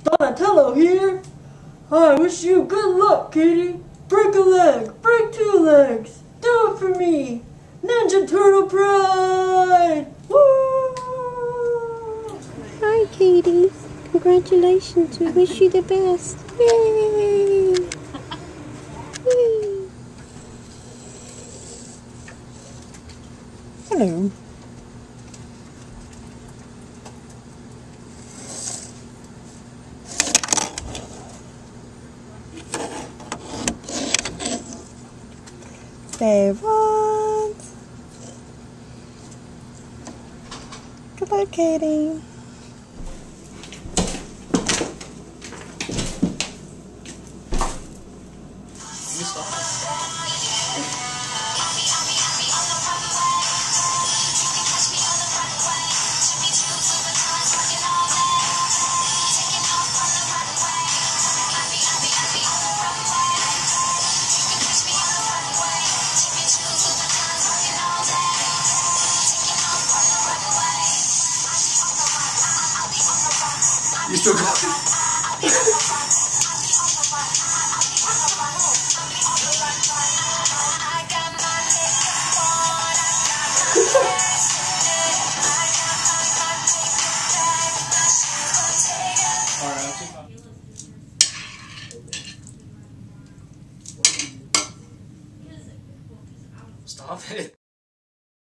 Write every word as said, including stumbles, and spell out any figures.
Donatello here. I wish you good luck, Catie. Break a leg, break two legs. Do it for me. Ninja Turtle Pride! Woo! Hi, Catie. Congratulations. We wish you the best. Yay! Yay! Hello. Say what? Good luck, Catie. You still got it? Stop it.